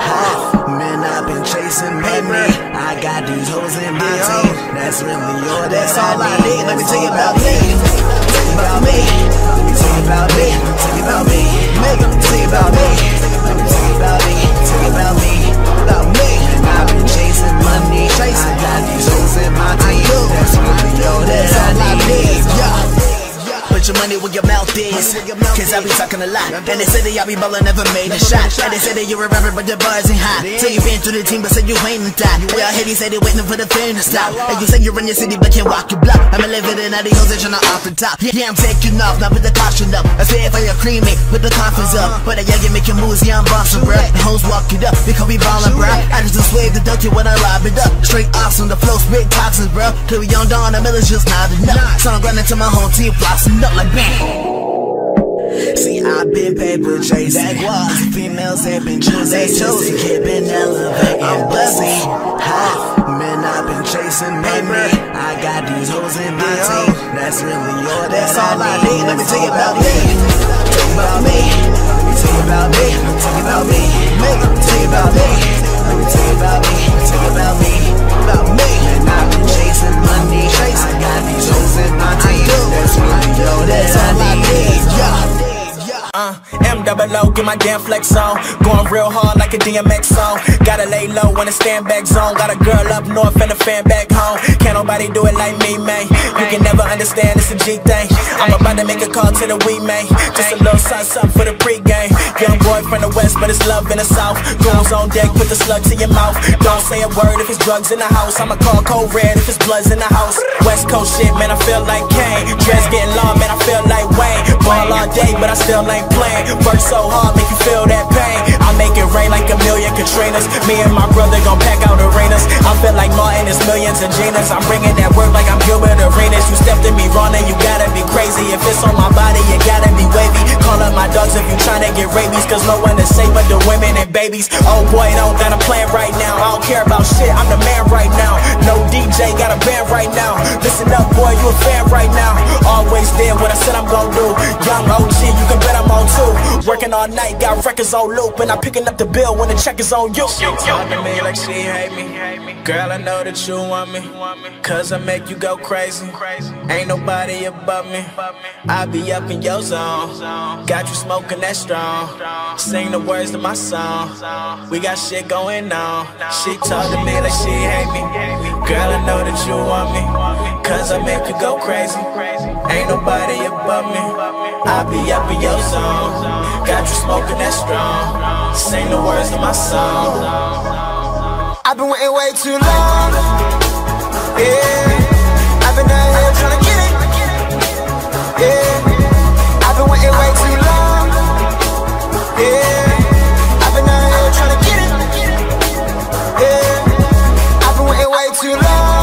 Man, I've been chasing paper. I got these hoes in my team. That's really all that's all I need. Let me tell you about me. Tell you about me. Let me tell you about me. Tell you about me. Let me tell you about me. Let me tell you about me. Tell you about me. About me. I've been chasing money. I got these hoes in my team. That's really all that I need. Yeah. Put your money where your mouth is, cause I be talking a lot. And they say that y'all be ballin', never made a shot. And they say that you're a rapper, but the bars ain't hot. Say you been through the team, but say you ain't in that. Well, I hear you say they waiting for the fame to stop. And you say you're in your city, but can't walk your block. I'ma live it in all the hills, they're tryna off the top. Yeah, I'm taking off, now put the caution up. I say if I creamy, put the confidence up. But I yeah, you making moves, yeah, I'm bossing, bruh. The hoes walk it up, they call me ballin', bruh. I just swave the donkey when I lob it up. Straight awesome, the flow spit toxins, bruh. Till we on dawn, the miller's just nodding up. So I'm running to my whole team, flossing up like bang. See, I've been paper chasing. That was females have been choosing. They choosing, keeping elevating. I'm buzzing. Man, I've been chasing paper. I got these hoes in my team. That's really all that's all I need. Let me tell you about me. Tell you about me. Let me tell you about me. Tell you about me. Let me tell you about me. Let me tell you about me. Tell you about me. About me. And I've been chasing money. I got these hoes in my team. That's really all that's all I need. Yeah. Uh, M double O, get my damn flex on. Going real hard like a D M X song. Gotta lay low in a stand back zone. Got a girl up north and a fan back home. Can't nobody do it like me, man. You can never understand, it's a G thing. I'm about to make a call to the we, man. Just a little something, something for the pregame. Young boy from the west, but it's love in the south. Goons on deck, put the slug to your mouth. Don't say a word if it's drugs in the house. I'ma call code red if it's bloods in the house. West Coast shit, man, I feel like Kane. Dress getting long, man, I feel like Wayne. Ball all day, but I still ain't playing. Work so hard, make you feel that pain. I make it rain like a million Katrinas. Me and my brother gon' pack out arenas. I feel like Martin, it's millions of Ginas. I'm bringing that work like I'm Gilbert Arenas. You stepped in me wrong and you gotta be crazy. If it's on my body, you gotta be wavy. Call up my dogs if you tryna get rabies, cause no one is safe but the women and babies. Oh boy, don't that I'm playing right now. I don't care about shit, I'm the man right now. No D J, got a band right now. Listen up boy, you a fan right now. Always did what I said I'm gon' do. Young O G, you can bet I'm on too. Working all night, got records on loop, and I'm picking up the bill when the check is on you. Talk to me like she hate me. Girl, I know that you want me, cause I make you go crazy. Ain't nobody above me. I be up in your zone. Got you smoking that strong. Sing the words to my song. We got shit going on. She talk to me like she hate me. Girl, I know that you want me, cause I make you go crazy. Ain't nobody above me. I be up in your zone. Got you smoking that strong. Sing the words to my song. I've been waiting way too long. Yeah, I've been out here trying to get it. Yeah, I've been waiting way too long. Yeah, I've been out here trying to get it. Yeah, I've been waiting way too long.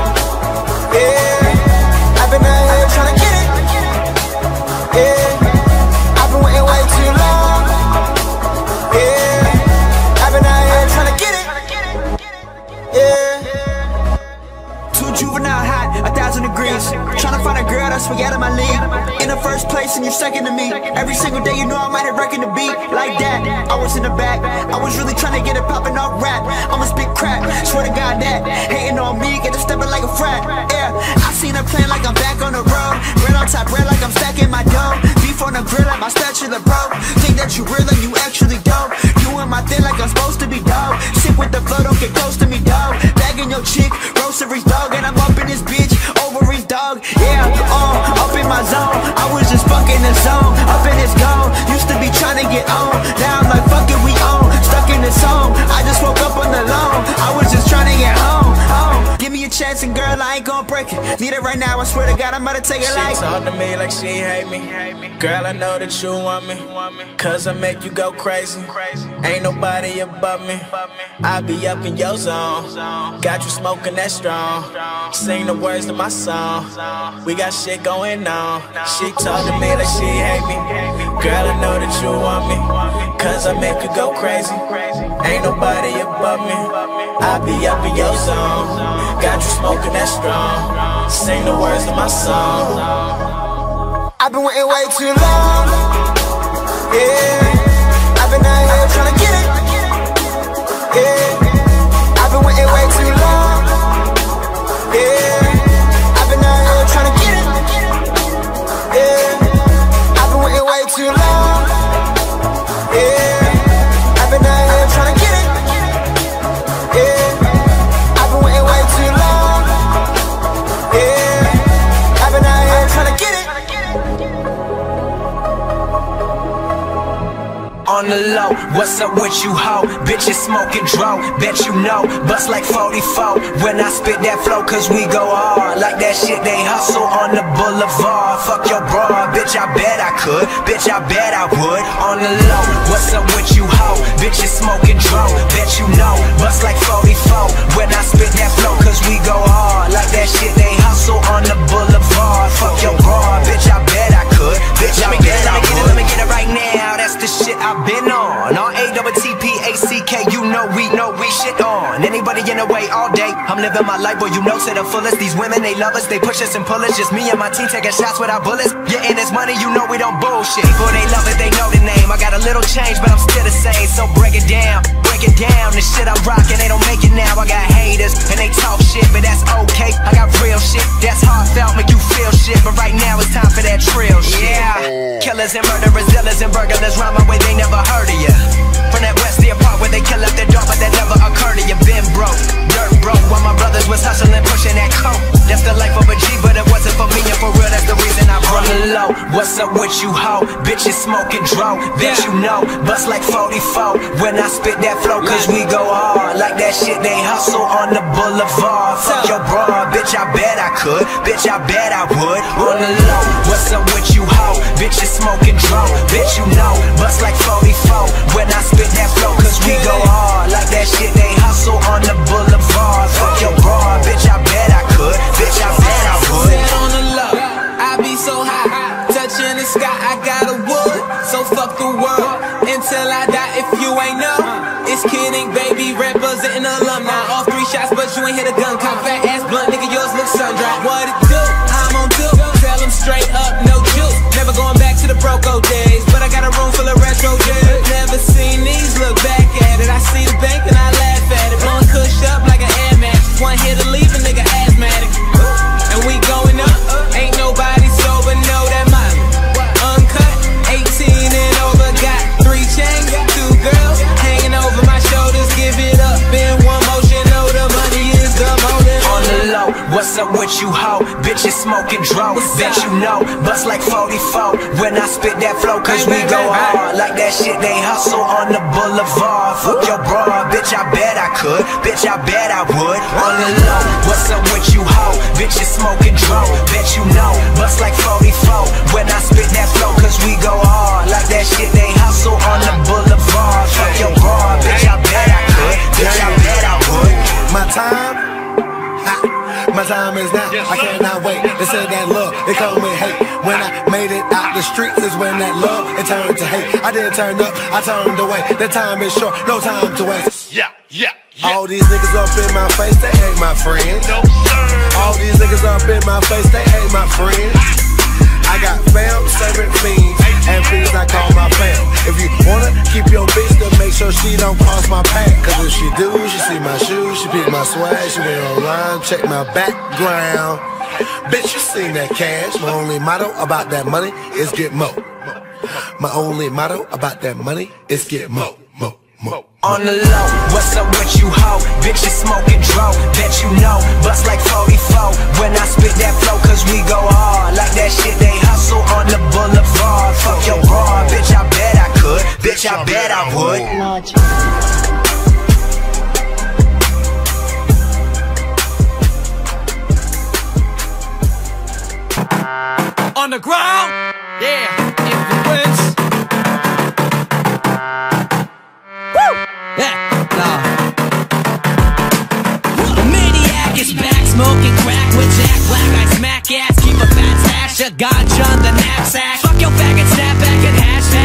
Yeah, I've been out here trying to get it. Yeah, I've been waiting way too long. Yeah, I've been out here trying to get it. Yeah. Too juvenile hot, a thousand degrees. Tryna find a girl that's way out of my league. In the first place and you're second to me. Every single day you know I might have reckoned the beat. Like that, I was in the back. I was really trying to get it poppin' off rap. I'ma spit crap, swear to God that. Hating on me, get it steppin' like a frat. Yeah, I seen her playing like I'm back on the road. Red on top, red like I'm stacking my dough. Beef on the grill like my spatula broke. Think that you real and you actually dope. Doing my thing like I'm supposed to be dope. Sick with the flow, don't get close to me, dog. Bagging your chick, groceries, dog. And I'm up in this bitch, ovaries, dog. Yeah, uh, up in my zone. I was just fucking the zone, up in this gone. Used to be trying to get on. Now I'm like, fuck it, we on. Stuck in the song. I just woke up on the lawn. I was just trying to get home. home. Give me a chance and girl, I ain't gon' break it. Need it right now, I swear to God, I'm about to take it like. She talk to me like she hate me. Girl, I know that you want me, cause I make you go crazy. Ain't nobody above me. I be up in your zone. Got you smoking that strong. Sing the words to my song. We got shit going on. She talk to me like she hate me. Girl, I know that you want me, cause I make you go crazy. Ain't nobody above me, I be up in your zone. Got you smoking that strong, sing the words of my song. I've been waiting way too long, yeah. I've been out here trying to get it, yeah. I've been waiting way too long, yeah. I've been out here trying to get it, yeah. I've been waiting way too long, yeah. I've been out here trying to get it, yeah. I've been waiting way too long, yeah. I've been out here trying to get it. On the low, what's up with you, ho? Bitches smoking dro, bet you know. Bust like forty-four when I spit that flow, cause we go hard. Like that shit they hustle on the boulevard. Fuck your bra, bitch, I bet I could. Bitch, I bet I would. On the low, what's up with you, ho? Bitches smoking dro, bet you know. Bust like forty-four when I spit that flow, cause we go hard. Like that shit they hustle on the boulevard. Fuck your bra, bitch, I bet I could. Bitch, I bet I would. Let me get it right now, that's the shit I've been on. R A T T P A C K, you know we know we shit on. Anybody in the way all day, I'm living my life, boy, you know to the fullest. These women, they love us, they push us and pull us. Just me and my team taking shots without bullets. Yeah, and it's money, you know we don't bullshit. People, they love it, they know the name. I got a little change, but I'm still the same. So break it down, break it down. The shit I'm rocking, they don't make it now. I got haters, and they talk shit, but that's okay. I got real shit, that's heartfelt, make you feel shit. But right now it's time for that trill shit. Yeah, killers and murderers, dealers and burglars run my way, they never heard of ya. From that Westia Park where they kill up their dog, but that never occurred to you. Been broke, dirt broke, while my brothers was hustling, pushing that coke. That's the life of a G, but it wasn't for me, and for real, that's the reason I brought it low. What's up with you, ho? Bitches smoking dro, bet you know. Bust like forty-four when I spit that flow, cause we go hard. Like that shit they hustle on the boulevard. Fuck your bra, bitch, I bet I could. Bitch, I bet I would. On the low, what's up with you, ho? Bitches smoking dro, bet you know. Bust like forty-four when I spit that flow, cause we go hard. Like that shit they hustle on the boulevard. Fuck your bra, bitch, I bet I could. Bitch, I bet I would. Sit on the low, I be so high, touching the sky, I got a wood. So fuck the world, until I die. If you ain't know, it's kidding, baby, representing alumni. All three shots, but you ain't hit a gun. Cock fat ass blunt, nigga, yours look sun-dried. What it do? I'm on do. Tell them straight up, no juice. Never going back to the broco days, but I got a room full of retro jazz. Never seen these, look back at it. I see the bank and I laugh at it. Blowing kush up like an air match. One hit to leave a nigga asthmatic. And we going up, ain't nobody sober, know that mine. Uncut, eighteen and over, got three chains, two girls hanging over my shoulders. Give it up in one motion, know the money is the motive. On the low, what's up with you, ho? Bitches smoking dro, bet you know. Bust like forty-four when I spit that flow, cause we go hard. Like that shit they hustle on the boulevard. Fuck your bra, bitch, I bet I could. Bitch, I bet I would. On the low, what's up with you, ho? Bitches smoking dro, bet you know. Bust like forty-four when I spit that flow, cause we go hard. Like that shit they hustle on the boulevard. Fuck your bra, bitch, I bet I could. Bitch, I bet I would. My time, ha, my time is now. I cannot wait. They said that love, it come with hate. When I made it out the streets is when that love, it turned to hate. I didn't turn up, I turned away. The time is short, no time to waste. Yeah, yeah, yeah. All these niggas up in my face, they ain't my friends. No, sir. All these niggas up in my face, they ain't my friends. I got fam, serving fiends, and fiends I call my fam. If you wanna keep your bitch, then make sure she don't cross my path. Cause if she do, she see my shoes, she pick my swag, she went online, check my background. Bitch, you seen that cash. My only motto about that money is get mo. My only motto about that money is get mo, mo, mo. On the low, what's up with you, ho? Bitches smoking dro, bet you know. Bust like forty-four when I spit that flow, cause we go hard. Like that shit they hustle on the boulevard. Fuck your bra, bitch, I bet I could. Bitch, I bet I would. On the ground, yeah, influence. Woo, yeah, nah. The maniac is back, smoking crack with Jack Black. I smack ass, keep a fat stash, a ganja on the knapsack. Fuck your faggot, snap back and hashtag.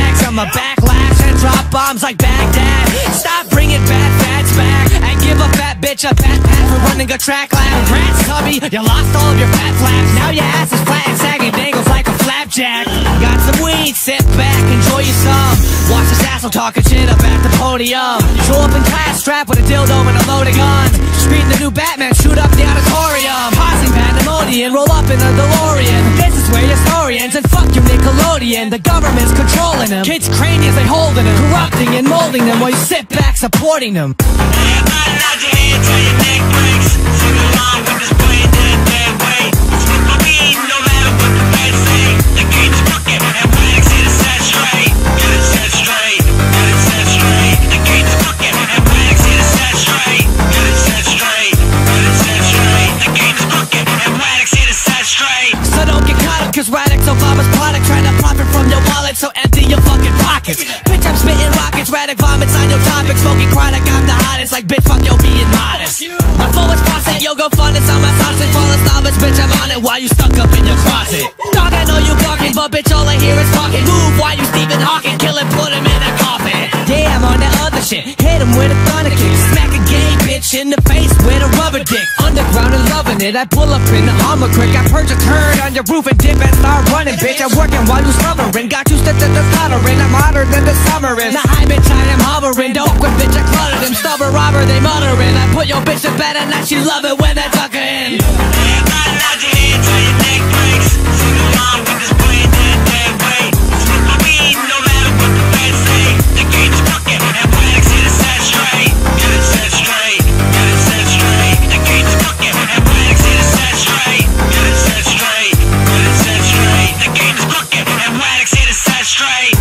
bombs like Baghdad. Stop bringing bad fads back and give a fat bitch a fat pat for running a track lab. Congrats, hubby, you lost all of your fat flaps. Now your ass is flat and sagging, dangles like a flapjack. Got some weed, sit back, enjoy you some. Watch this asshole talking shit up at the podium. Show up in class, strapped with a dildo and a loaded gun. Scream the new Batman, shoot up the auditorium. Causing pandemonium, roll up in a DeLorean. This is where your story ends, and fuck you Nickelodeon. The government's controlling them, kids' craniums they holding them, corrupting and molding them while you sit back supporting them. Everybody nod your head till your neck breaks. Sing along with this play dead, dead way. Smoke my weed, no matter what the feds say. The game's crooked, and wax it is set straight. Get it set straight, get it set straight. The game's crooked, and wax it is set straight. Get it set straight, get it set straight. The game's crooked, and wax it is set straight. So don't get caught up, cause Radix Obama's product trying to profit from your wallet, so empty your fucking pockets. Bitch, I'm spitting rockets, Radic vomits on your topic. Smoking chronic, I'm the hottest, like bitch, fuck yo being modest. My fullest faucet, yo go fun, it's on my sausage. Falling novice, bitch, I'm on it while you stuck up in your closet. Dog, I know you barking, but bitch, all I hear is talking. Move while you Stephen Hawking, kill him, put him in a coffin. Damn, on that other shit, hit him with a thunder kick. Smack a gay bitch in the face with a rubber dick. Underground and loving it, I pull up in the Hummer quick. I perch a turd on your roof and dip and start running, bitch. I'm working while you slumbering, got you stepped at the stuttering. I'm hotter than the summer is. Now high bitch, I am hovering. Don't quit, bitch, I cluttered him. Stubborn robber, they muttering. I put your bitch to bed and now she love it when I tuck her in. Everybody nod your head till your neck breaks. Sing along with this play dead, dead way. Smoke my weed, no matter what the feds say. The game's crooked, and wax it is set straight. Get it set straight, get it set straight. The game's crooked, and wax it is set straight. Get it set straight, get it set straight. The game's crooked, and wax it is set straight.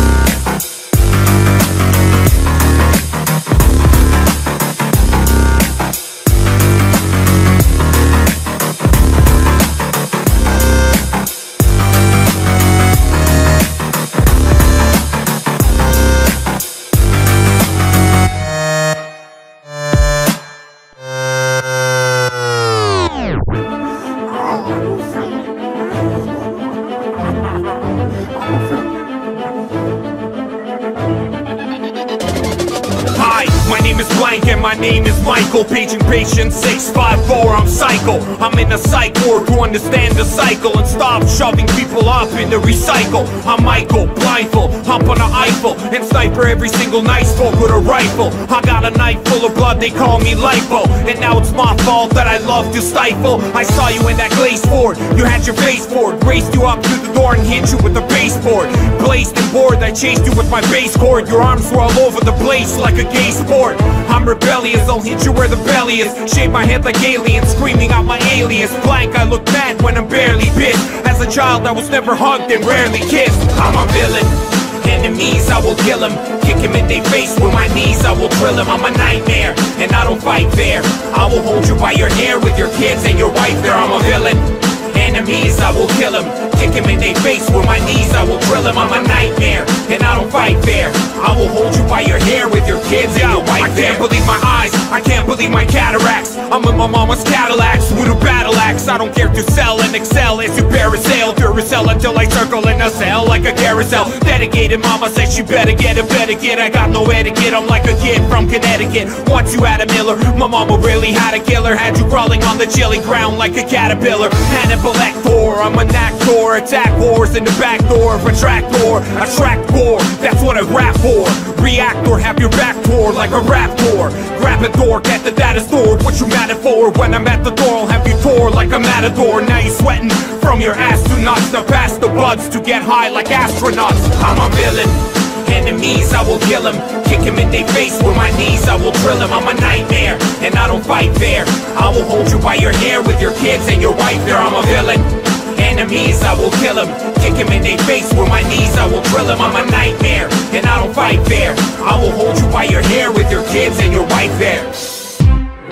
My name is Michael, paging patient six five four, I'm psycho. I'm in a psych ward to understand the cycle and stop shoving people up in the recycle. I'm Michael, blindfold, hop on a Eiffel and sniper every single night spoke with a rifle. I got a knife full of blood, they call me lipo, and now it's my fault that I love to stifle. I saw you in that glaze Ford, you had your face forward, raced you up to the door and hit you with the baseboard. Blazed and bored, I chased you with my bass cord. Your arms were all over the place like a gay sport. I'm rebellious, I'll hit you where the belly is. Shave my head like aliens, screaming out my alias. Blank, I look mad when I'm barely bit. As a child I was never hugged and rarely kissed. I'm a villain, enemies I will kill him. Kick him in their face with my knees, I will drill him. I'm a nightmare, and I don't fight fair. I will hold you by your hair with your kids and your wife there. I'm a villain, enemies I will kill him. Kick him in their face with my knees, I will drill him. I'm a nightmare, and I don't fight fair. I will hold you by your hair with your kids and your wife there. I can't believe my eyes, I can't believe my cataracts. I'm in my mama's Cadillacs with a battle axe. I don't care to sell and excel as you parasail. Duracell until I circle in a cell like a carousel. Dedicated mama says you better get it, better get. I got no etiquette, I'm like a kid from Connecticut. Once you had a Miller, my mama really had a killer. Had you crawling on the chilly ground like a caterpillar. Hannibal Lecter, I'm an actor. Attack wars in the back door. Retractor, attract war, that's what I rap for. Reactor, have your back tore like a raptor. Grab a dork at the data store. What you mad at for? When I'm at the door, I'll have you tore like a matador. Now you sweating from your ass to nuts. To pass the buds to get high like astronauts. I'm a villain, enemies I will kill him. Kick him in their face with my knees, I will drill him. I'm a nightmare, and I don't fight fair. I will hold you by your hair with your kids and your wife there. I'm a villain, enemies I will kill him. Kick him in their face with my knees, I will drill him. I'm a nightmare, and I don't fight fair. I will hold you by your hair with your kids and your wife there. When you think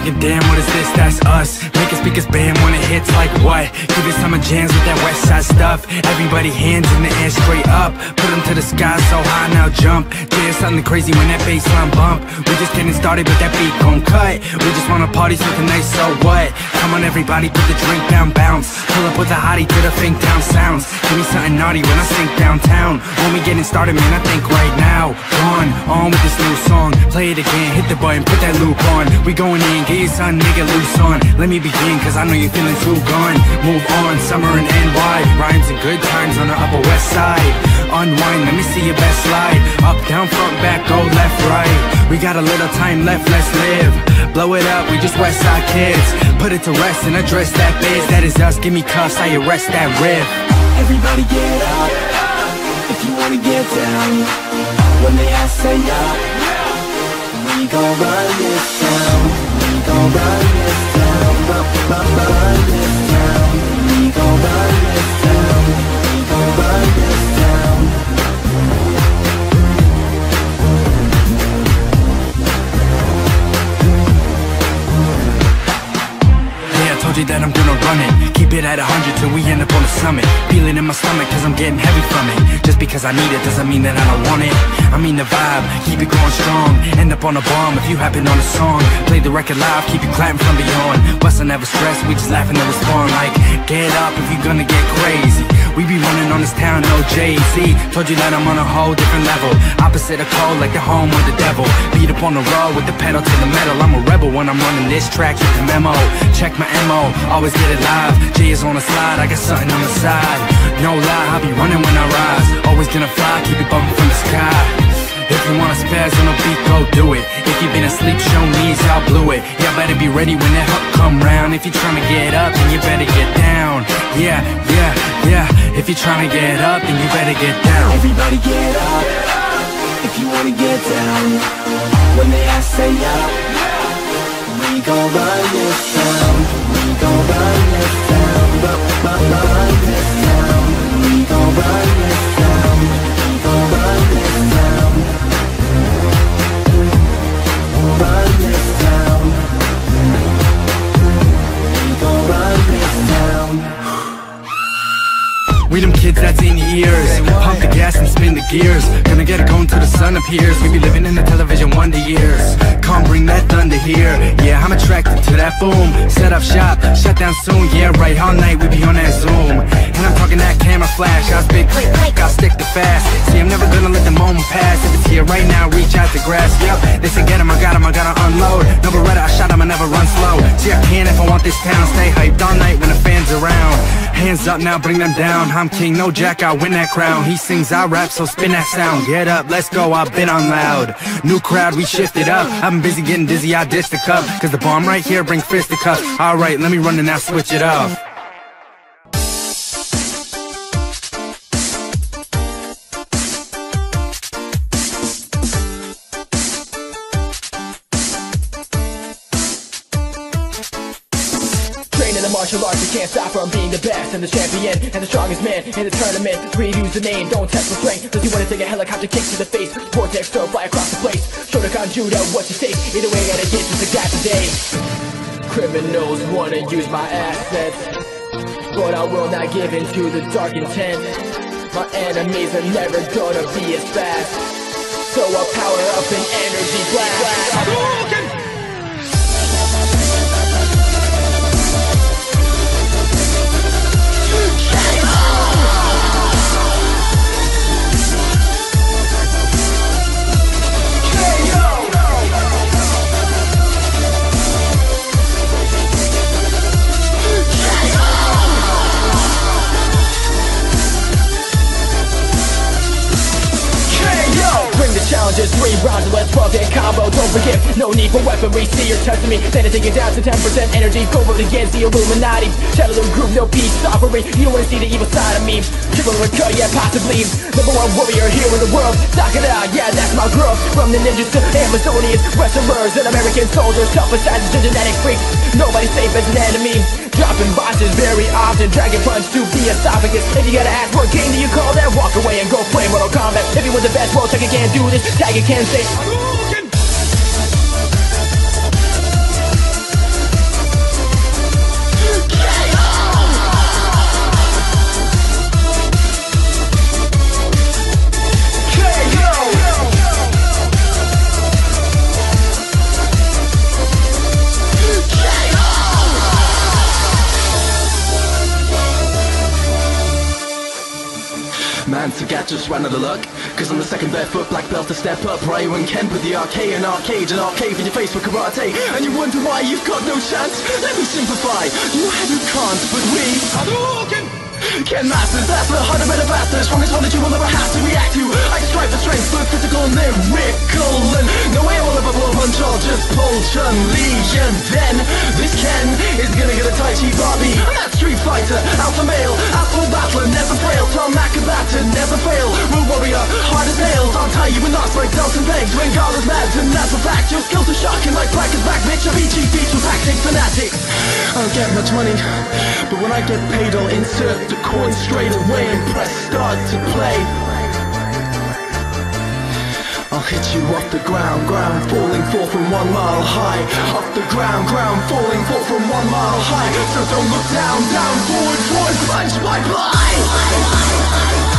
thinking, damn, what is this? That's us. Making speakers bam when it hits like what? Give it summer jams with that west side stuff. Everybody hands in the air straight up. Put them to the sky so high, now jump. Yeah, something crazy when that bassline bump. We just getting started, but that beat gon' cut. We just wanna party something nice, so what? Come on everybody, put the drink down, bounce. Pull up with a hottie to the fink down sounds. Give me something naughty when I sink downtown. When we getting started, man, I think right now. Gone, on with this new song. Play it again, hit the button, put that loop on. We going in, get your son, nigga, loose on. Let me begin, cause I know you're feeling too gone. Move on, summer in N Y. Rhymes and good times on the Upper West Side. Unwind, let me see your best slide. Up, down, front, back, go left, right. We got a little time left, let's live. Blow it up, we just West Side kids. Put it to rest and address that biz. That is us, give me cuffs, I arrest that riff. Everybody get up, if you wanna get down. When they ask, say up. We gon' run this town. We gon' run this town. Run, run, run this town. We gon' run this town. We gon' run this town. Told you that I'm gonna run it. Keep it at a hundred till we end up on the summit. Feel it in my stomach cause I'm getting heavy from it. Just because I need it doesn't mean that I don't want it. I mean the vibe, keep it going strong. End up on a bomb if you happen on a song. Play the record live, keep you clapping from beyond. Bustin' never stress, we just laughing and respond like, get up if you gonna get crazy. We be running on this town, no Jay-Z. Told you that I'm on a whole different level. Opposite of cold like the home of the devil. Beat up on the road with the pedal to the metal. I'm a rebel when I'm running this track, get the memo. Check my M O, always get it live. J is on the slide, I got something on the side. No lie, I'll be running when I rise. Always gonna fly, keep it bumping from the sky. If you wanna spaz on a beat, go do it. If you been asleep, show knees, y'all blew it. Y'all better be ready when that hook come round. If you tryna get up, then you better get down. Yeah, yeah, yeah. If you tryna get up, then you better get down. Everybody get up, if you wanna get down. When they ask, say up. We gon' run this town. We gon' run this town. Run, run, run this town. We gon' run this town. We gon' run this town. Run this town. We gon' run this town. We them kids that's in your ears. Pump the gas and spin the gears. Gonna get it going till the sun appears. We be living in the television wonder years. Come bring that thunder here. Yeah, I'm attracted to that boom. Set up shop, shut down soon. Yeah, right, all night we be on that Zoom. And I'm talking that camera flash. I was big, I stick to fast. See, I'm never gonna let the moment pass. If it's here right now, reach out to grasp. Yep, they say get him, I got him, I gotta unload. No Beretta, I shot him, I never run slow. See, I can if I want this town. Stay hyped all night when the fans around. Hands up now, bring them down. I'm king, no jack, I win that crown. He sings, I rap, so spin that sound. Get up, let's go, I've been on loud. New crowd, we shifted up. I've been busy getting dizzy, I ditched the cup. Cause the bomb right here brings fisticuffs. Alright, let me run and now switch it up. Martial arts, you can't stop from being the best and the champion and the strongest man in the tournament. Reviews the name, don't test for strength. Does you wanna take a helicopter kick to the face? Vortex throw, fly across the place. Shotokan judo, what's your stake? Either way, gotta get just like that today. Criminals wanna use my assets, but I will not give in to the dark intent. My enemies are never gonna be as fast, so I'll power up an energy blast. Hadouken! Challenges, three rounds, let's twelve hit combo. Don't forget, no need for weaponry. See you're testing me, then I take it down to ten percent energy. Go vote against the Illuminati. Shadow them group, no peace offering. You don't wanna see the evil side of me. Triple or cut, yeah, possibly. Number one warrior here in the world. Knock it out, yeah, that's my girl. From the ninjas to Amazonians, wrestlers and American soldiers, tough assassins and genetic freaks. Nobody's safe as an enemy. Dropping bosses very often, dragon punch to the esophagus. If you gotta ask what game do you call that, walk away and go play Mortal Kombat. If you want the best, well, check it, can't do this. Tag it, can't say. just ran out of luck. Cause I'm the second barefoot black belt to step up. Ryu Ken with the arcade and arcade and arcade in your face with karate. And you wonder why you've got no chance. Let me simplify, you have you can't, but we Hadouken! Ken Masters, that's the heart of better bastard. Strongest one that you will never have to react to. I strive for strength, but physical and lyrical. And no way I will ever blow a punch, I'll just pull Chun-Li. And then, this Ken is gonna get a Tai Chi Barbie. I'm that Street Fighter, alpha male, asshole battler, never fail. Tom Macabata, never fail. Rule warrior, hard as nails. I'll tie you in knots like Delta Pegs. When Garla's mad, and that's a fact. Your skills are shocking like Black is back, bitch. I'm E G beats with tactics, fanatics. I don't get much money, but when I get paid, I'll insert the coin straight away and press start to play. I'll hit you off the ground, ground falling fall from one mile high. Off the ground, ground falling fall from one mile high. So don't look down, down, forward, forward, punch my fly.